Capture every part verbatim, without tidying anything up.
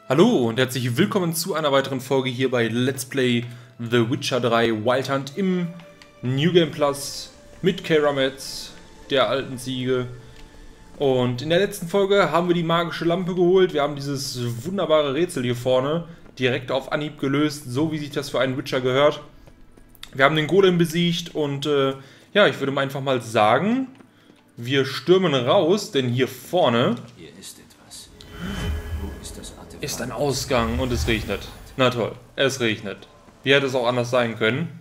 Hallo und herzlich willkommen zu einer weiteren Folge hier bei Let's Play The Witcher drei Wild Hunt im New Game Plus mit Keira Metz, der alten Ziege. Und in der letzten Folge haben wir die magische Lampe geholt. Wir haben dieses wunderbare Rätsel hier vorne direkt auf Anhieb gelöst, so wie sich das für einen Witcher gehört. Wir haben den Golem besiegt und äh, ja, ich würde einfach mal sagen, wir stürmen raus, denn hier vorne Hier ist etwas. Wo ist das Artefakt? ist ein Ausgang und es regnet. Na toll, es regnet. Wie hätte es auch anders sein können?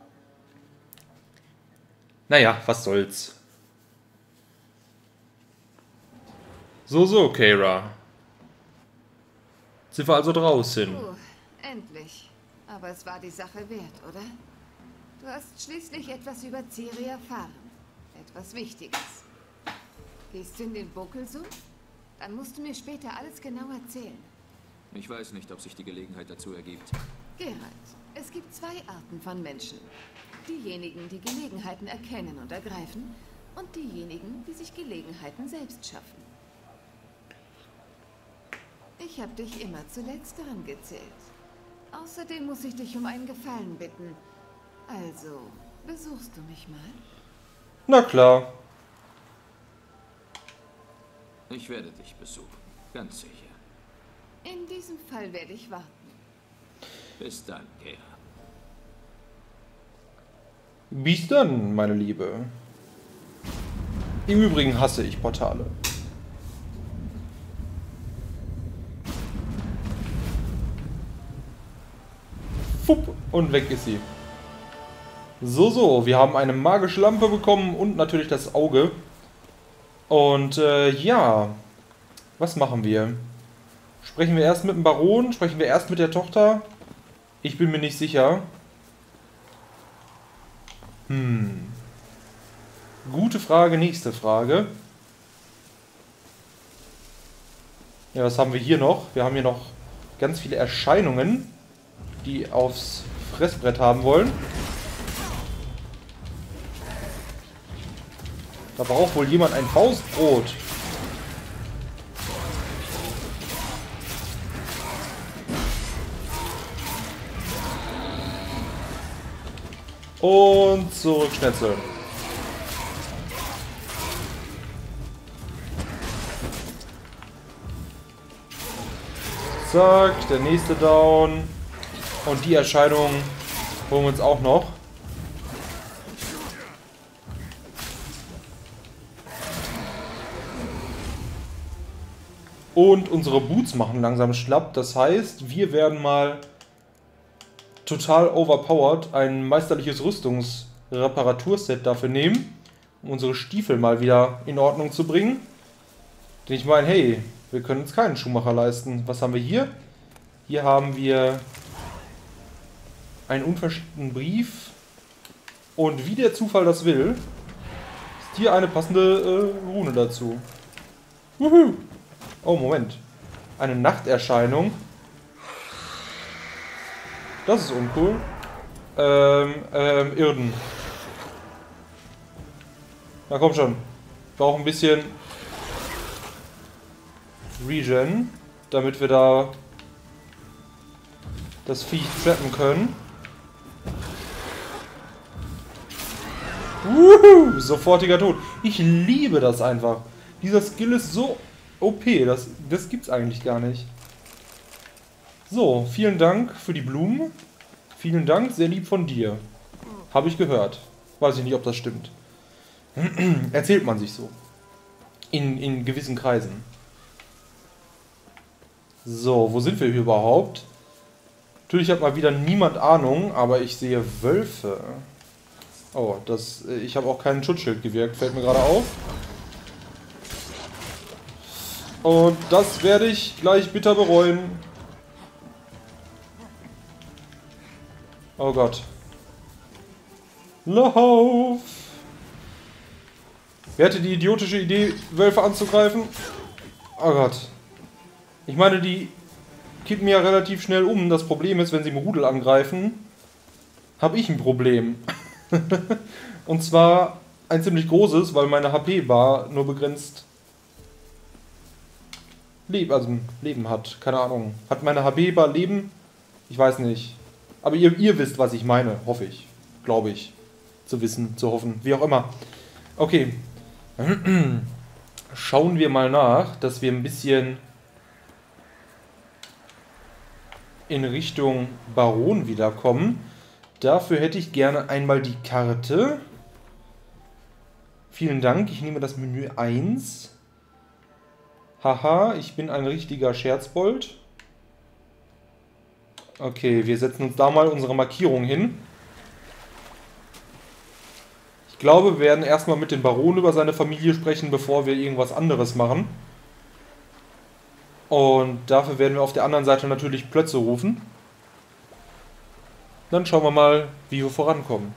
Naja, was soll's. So, so, Keira. Sind wir also draußen? Oh, endlich. Aber es war die Sache wert, oder? Du hast schließlich etwas über Ciri erfahren. Etwas Wichtiges. Gehst du in den Buckelsumpf? Dann musst du mir später alles genau erzählen. Ich weiß nicht, ob sich die Gelegenheit dazu ergibt. Geralt, es gibt zwei Arten von Menschen. Diejenigen, die Gelegenheiten erkennen und ergreifen, und diejenigen, die sich Gelegenheiten selbst schaffen. Ich habe dich immer zu letzteren gezählt. Außerdem muss ich dich um einen Gefallen bitten. Also, besuchst du mich mal? Na klar. Ich werde dich besuchen. Ganz sicher. In diesem Fall werde ich warten. Bis dann, Keira. Bis dann, meine Liebe. Im Übrigen hasse ich Portale. Fupp, und weg ist sie. So, so, wir haben eine magische Lampe bekommen und natürlich das Auge. Und äh, ja, was machen wir? Sprechen wir erst mit dem Baron? Sprechen wir erst mit der Tochter? Ich bin mir nicht sicher. Hm. Gute Frage, nächste Frage. Ja, was haben wir hier noch? Wir haben hier noch ganz viele Erscheinungen, die aufs Fressbrett haben wollen. Da braucht wohl jemand ein Faustbrot. Und zurückschnetzeln. Zack, der nächste down. Und die Erscheinung holen wir uns auch noch. Und unsere Boots machen langsam schlapp. Das heißt, wir werden mal total overpowered ein meisterliches Rüstungsreparaturset dafür nehmen, um unsere Stiefel mal wieder in Ordnung zu bringen. Denn ich meine, hey, wir können uns keinen Schuhmacher leisten. Was haben wir hier? Hier haben wir einen unverschickten Brief. Und wie der Zufall das will, ist hier eine passende äh, Rune dazu. Wuhu! Oh, Moment. Eine Nachterscheinung. Das ist uncool. Ähm, ähm, Irden. Na komm schon. Ich brauche ein bisschen Regen, damit wir da das Viech trappen können. Wuhu, sofortiger Tod. Ich liebe das einfach. Dieser Skill ist so O P, das, das gibt's eigentlich gar nicht. So, vielen Dank für die Blumen. Vielen Dank, sehr lieb von dir. Habe ich gehört. Weiß ich nicht, ob das stimmt. Erzählt man sich so. In, in gewissen Kreisen. So, wo sind wir hier überhaupt? Natürlich hat mal wieder niemand Ahnung, aber ich sehe Wölfe. Oh, das, ich habe auch kein Schutzschild gewirkt, fällt mir gerade auf. Und das werde ich gleich bitter bereuen. Oh Gott. Lauf! Wer hatte die idiotische Idee, Wölfe anzugreifen? Oh Gott. Ich meine, die kippen ja relativ schnell um. Das Problem ist, wenn sie im Rudel angreifen, habe ich ein Problem. Und zwar ein ziemlich großes, weil meine H P-Bar nur begrenzt Leben, also Leben hat. Keine Ahnung. Hat meine Habeba Leben? Ich weiß nicht. Aber ihr, ihr wisst, was ich meine, hoffe ich. Glaube ich. Zu wissen, zu hoffen. Wie auch immer. Okay. Schauen wir mal nach, dass wir ein bisschen in Richtung Baron wiederkommen. Dafür hätte ich gerne einmal die Karte. Vielen Dank, ich nehme das Menü eins. Haha, ich bin ein richtiger Scherzbold. Okay, wir setzen uns da mal unsere Markierung hin. Ich glaube, wir werden erstmal mit dem Baron über seine Familie sprechen, bevor wir irgendwas anderes machen. Und dafür werden wir auf der anderen Seite natürlich Plötze rufen. Dann schauen wir mal, wie wir vorankommen.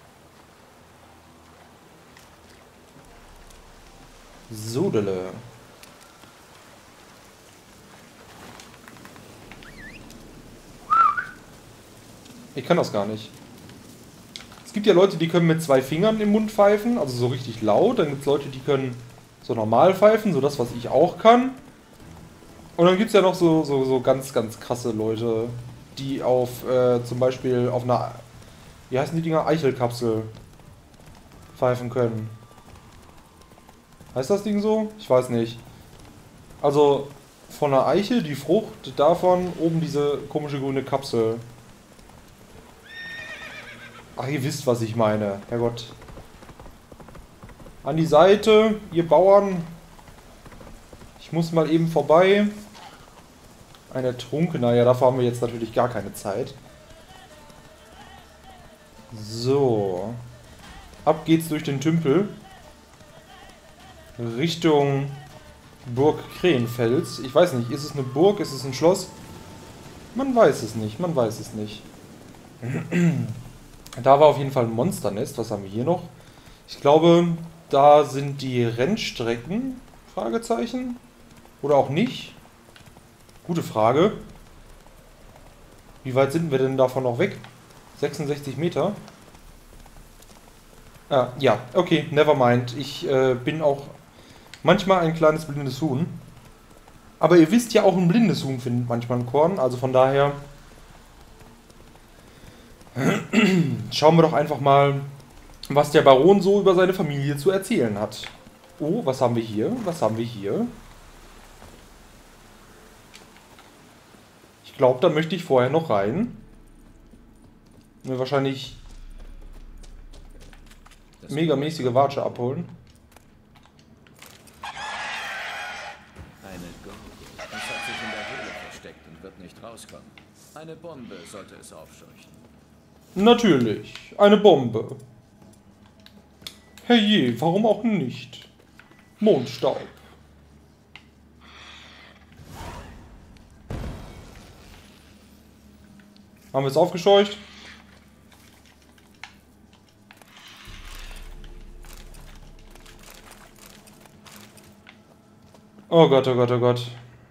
So, Delle. Ich kann das gar nicht. Es gibt ja Leute, die können mit zwei Fingern im Mund pfeifen, also so richtig laut. Dann gibt es Leute, die können so normal pfeifen, so das, was ich auch kann. Und dann gibt es ja noch so, so, so ganz, ganz krasse Leute, die auf äh, zum Beispiel auf einer, wie heißen die Dinger, Eichelkapsel pfeifen können. Heißt das Ding so? Ich weiß nicht. Also von der Eiche, die Frucht, davon oben diese komische grüne Kapsel. Ach, ihr wisst, was ich meine. Herrgott. An die Seite, ihr Bauern. Ich muss mal eben vorbei. Ein Ertrunkener, ja, dafür haben wir jetzt natürlich gar keine Zeit. So. Ab geht's durch den Tümpel. Richtung Burg Krähenfels. Ich weiß nicht, ist es eine Burg, ist es ein Schloss? Man weiß es nicht, man weiß es nicht. Da war auf jeden Fall ein Monsternest. Was haben wir hier noch? Ich glaube, da sind die Rennstrecken. Fragezeichen. Oder auch nicht. Gute Frage. Wie weit sind wir denn davon noch weg? sechsundsechzig Meter. Ah, ja, okay, never mind. Ich äh, bin auch manchmal ein kleines blindes Huhn. Aber ihr wisst ja, auch ein blindes Huhn findet manchmal ein Korn. Also von daher schauen wir doch einfach mal, was der Baron so über seine Familie zu erzählen hat. Oh, was haben wir hier? Was haben wir hier? Ich glaube, da möchte ich vorher noch rein. Mir wahrscheinlich megamäßige Watsche abholen. Eine Gorgo. Es hat sich in der Höhle versteckt und wird nicht rauskommen. Eine Bombe sollte es aufscheuchen. Natürlich, eine Bombe. Herrje, warum auch nicht? Mondstaub. Haben wir es aufgescheucht? Oh Gott, oh Gott, oh Gott.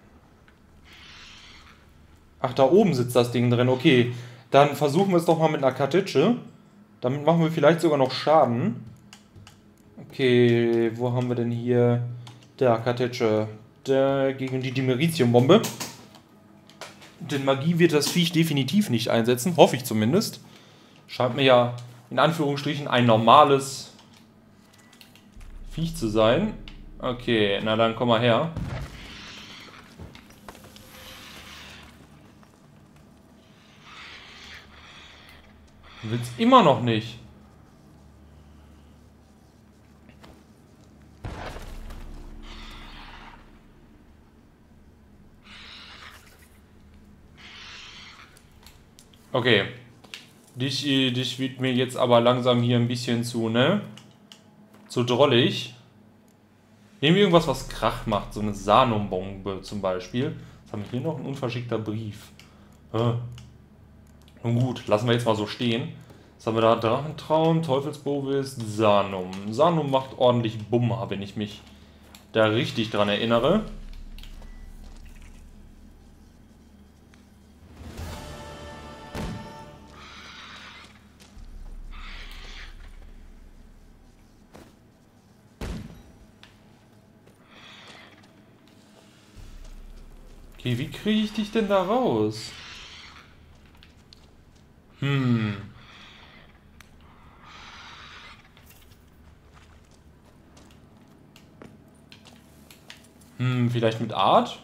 Ach, da oben sitzt das Ding drin. Okay, dann versuchen wir es doch mal mit einer Kartutsche. Damit machen wir vielleicht sogar noch Schaden. Okay, wo haben wir denn hier? Da, Kartutsche. Da, gegen die Dimeritium-Bombe. Denn Magie wird das Viech definitiv nicht einsetzen. Hoffe ich zumindest. Scheint mir ja in Anführungsstrichen ein normales Viech zu sein. Okay, na dann komm mal her. Du willst immer noch nicht. Okay. Dich, dich wird mir jetzt aber langsam hier ein bisschen zu, ne? Zu drollig. Nehmen wir irgendwas, was Krach macht. So eine Sanum-Bombe zum Beispiel. Was haben wir hier noch? Ein unverschickter Brief. Hm. Nun gut, lassen wir jetzt mal so stehen. Was haben wir da? Drachentraum, Teufelsbovis, Sanum. Sanum macht ordentlich Bummer, wenn ich mich da richtig dran erinnere. Okay, wie kriege ich dich denn da raus? Hm. Hm, vielleicht mit Art?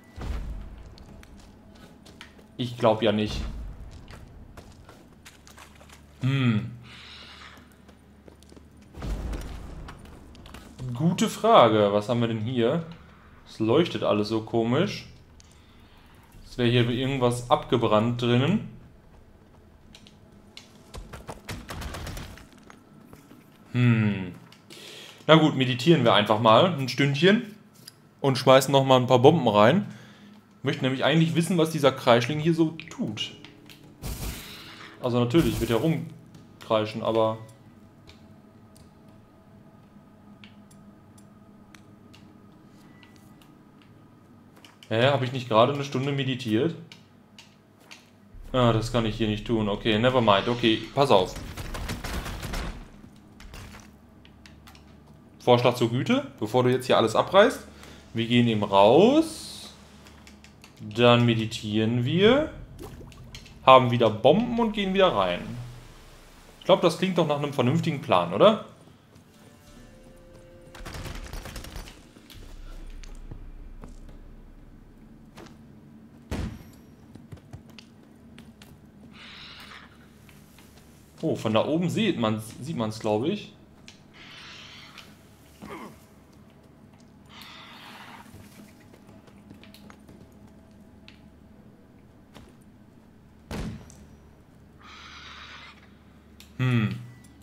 Ich glaube ja nicht. Hm. Gute Frage. Was haben wir denn hier? Es leuchtet alles so komisch. Es wäre hier irgendwas abgebrannt drinnen. Hm. Na gut, meditieren wir einfach mal ein Stündchen und schmeißen noch mal ein paar Bomben rein. Ich möchte nämlich eigentlich wissen, was dieser Kreischling hier so tut. Also natürlich wird er rumkreischen, aber... Hä, habe ich nicht gerade eine Stunde meditiert? Ah, das kann ich hier nicht tun. Okay, never mind. Okay, pass auf. Vorschlag zur Güte, bevor du jetzt hier alles abreißt. Wir gehen eben raus. Dann meditieren wir. Haben wieder Bomben und gehen wieder rein. Ich glaube, das klingt doch nach einem vernünftigen Plan, oder? Oh, von da oben sieht man sieht man es, glaube ich. Hm.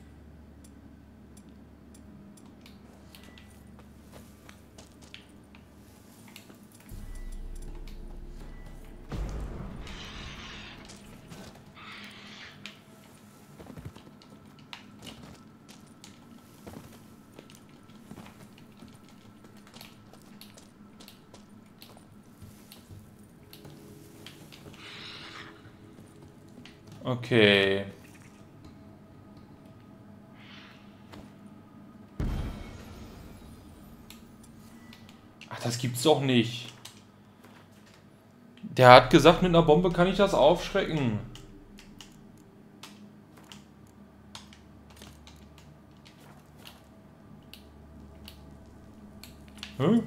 Okay. Ach, das gibt's doch nicht. Der hat gesagt, mit einer Bombe kann ich das aufschrecken. Hm?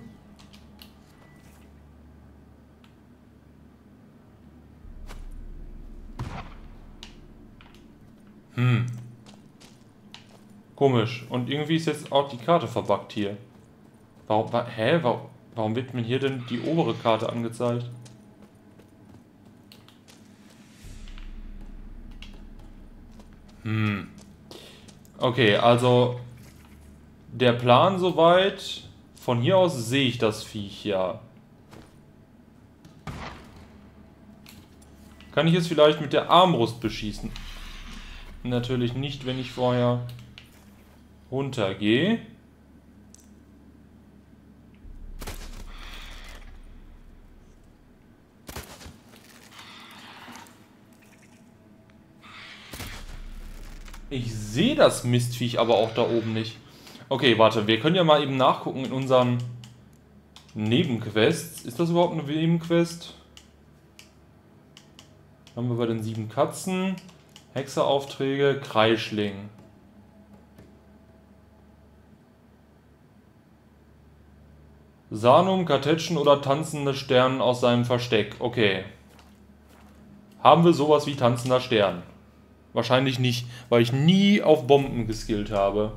Hm. Komisch. Und irgendwie ist jetzt auch die Karte verbuggt hier. Warum, wa hä? Warum, warum wird mir hier denn die obere Karte angezeigt? Hm. Okay, also der Plan soweit. Von hier aus sehe ich das Viech ja. Kann ich es vielleicht mit der Armbrust beschießen? Natürlich nicht, wenn ich vorher runtergehe. Ich sehe das Mistviech aber auch da oben nicht. Okay, warte, wir können ja mal eben nachgucken in unseren Nebenquests. Ist das überhaupt eine Nebenquest? Haben wir bei den sieben Katzen, Hexeraufträge, Kreischling. Sanum, Kartätschen oder tanzende Sterne aus seinem Versteck. Okay. Haben wir sowas wie tanzender Stern? Wahrscheinlich nicht, weil ich nie auf Bomben geskillt habe.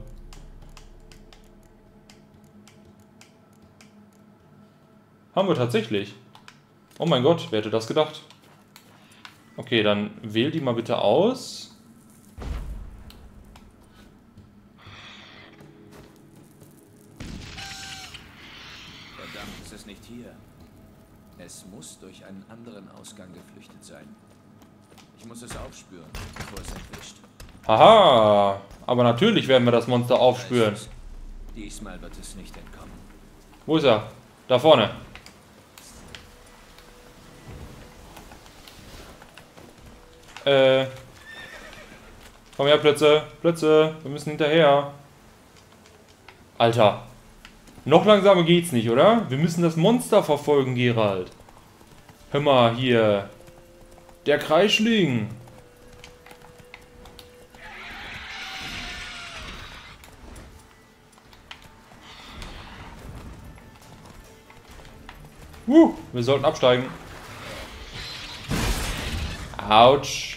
Haben wir tatsächlich. Oh mein Gott, wer hätte das gedacht? Okay, dann wähl die mal bitte aus. Verdammt, es ist nicht hier. Es muss durch einen anderen Ausgang geflüchtet sein. Ich muss es aufspüren, bevor es entwischt. Haha, aber natürlich werden wir das Monster aufspüren. Diesmal wird es nicht entkommen. Wo ist er? Da vorne. Äh. Komm her, Plötze. Plötze. Wir müssen hinterher. Alter. Noch langsamer geht's nicht, oder? Wir müssen das Monster verfolgen, Geralt. Hör mal hier. Der Kreischling. Uh, wir sollten absteigen. Autsch.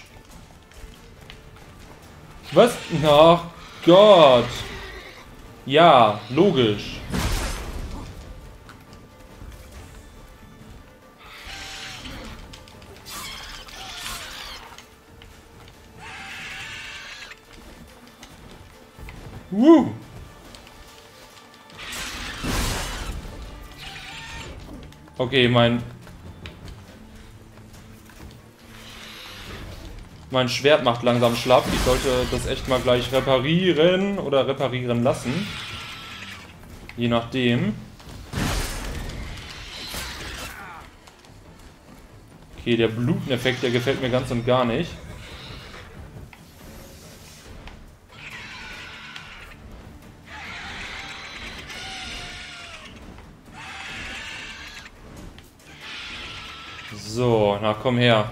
Was? Ach Gott. Ja, logisch. Uh. Okay, mein... Mein Schwert macht langsam schlapp. Ich sollte das echt mal gleich reparieren oder reparieren lassen. Je nachdem. Okay, der Bluteneffekt, der gefällt mir ganz und gar nicht. So, na komm her.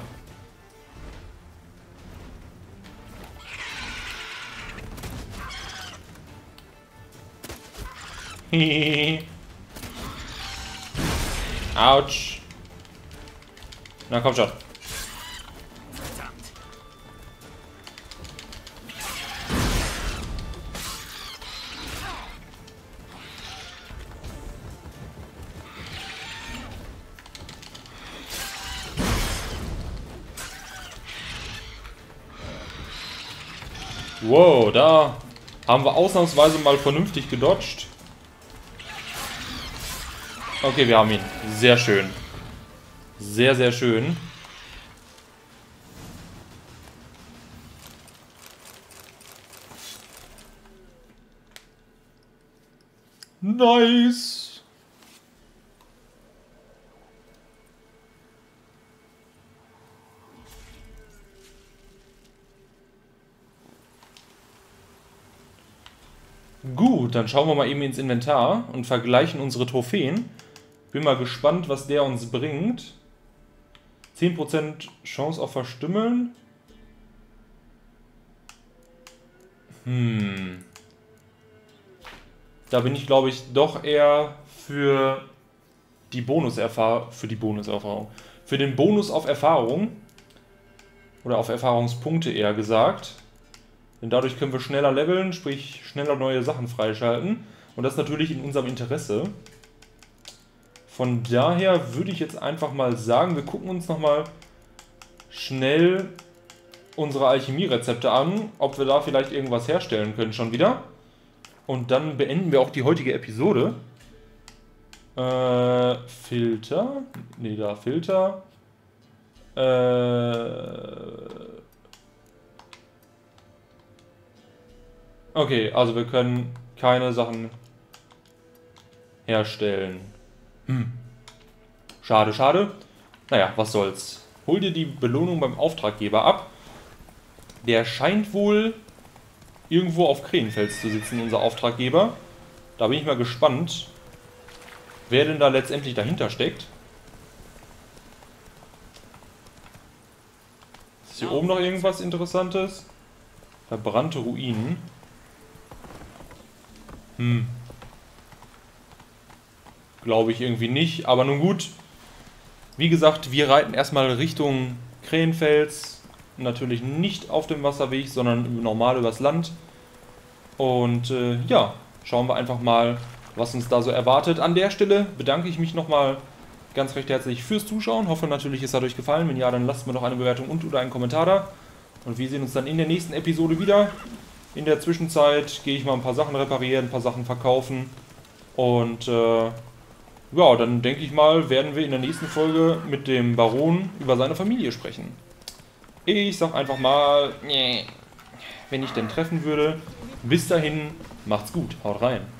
Autsch. Na komm schon. Wow, da haben wir ausnahmsweise mal vernünftig gedodged. Okay, wir haben ihn. Sehr schön. Sehr, sehr schön. Nice. Gut, dann schauen wir mal eben ins Inventar und vergleichen unsere Trophäen. Bin mal gespannt, was der uns bringt. zehn Prozent Chance auf Verstümmeln. Hm. Da bin ich, glaube ich, doch eher für die Bonuserfahrung, für die Bonuserfahrung, für den Bonus auf Erfahrung oder auf Erfahrungspunkte eher gesagt. Denn dadurch können wir schneller leveln, sprich schneller neue Sachen freischalten. Und das natürlich in unserem Interesse. Von daher würde ich jetzt einfach mal sagen, wir gucken uns nochmal schnell unsere Alchemie-Rezepte an, ob wir da vielleicht irgendwas herstellen können schon wieder. Und dann beenden wir auch die heutige Episode. Äh, Filter. Ne, da, Filter. Äh... Okay, also wir können keine Sachen herstellen. Hm. Schade, schade. Naja, was soll's. Hol dir die Belohnung beim Auftraggeber ab. Der scheint wohl irgendwo auf Krähenfels zu sitzen, unser Auftraggeber. Da bin ich mal gespannt, wer denn da letztendlich dahinter steckt. Ist hier oben noch irgendwas Interessantes? Verbrannte Ruinen. Hm. Glaube ich irgendwie nicht, aber nun gut. Wie gesagt, wir reiten erstmal Richtung Krähenfels. Natürlich nicht auf dem Wasserweg, sondern normal übers Land. Und äh, ja, schauen wir einfach mal, was uns da so erwartet. An der Stelle bedanke ich mich nochmal ganz recht herzlich fürs Zuschauen. Hoffe natürlich, es hat euch gefallen. Wenn ja, dann lasst mir doch eine Bewertung und oder einen Kommentar da. Und wir sehen uns dann in der nächsten Episode wieder. In der Zwischenzeit gehe ich mal ein paar Sachen reparieren, ein paar Sachen verkaufen. Und äh, ja, dann denke ich mal, werden wir in der nächsten Folge mit dem Baron über seine Familie sprechen. Ich sag einfach mal, nee, wenn ich denn treffen würde. Bis dahin, macht's gut, haut rein.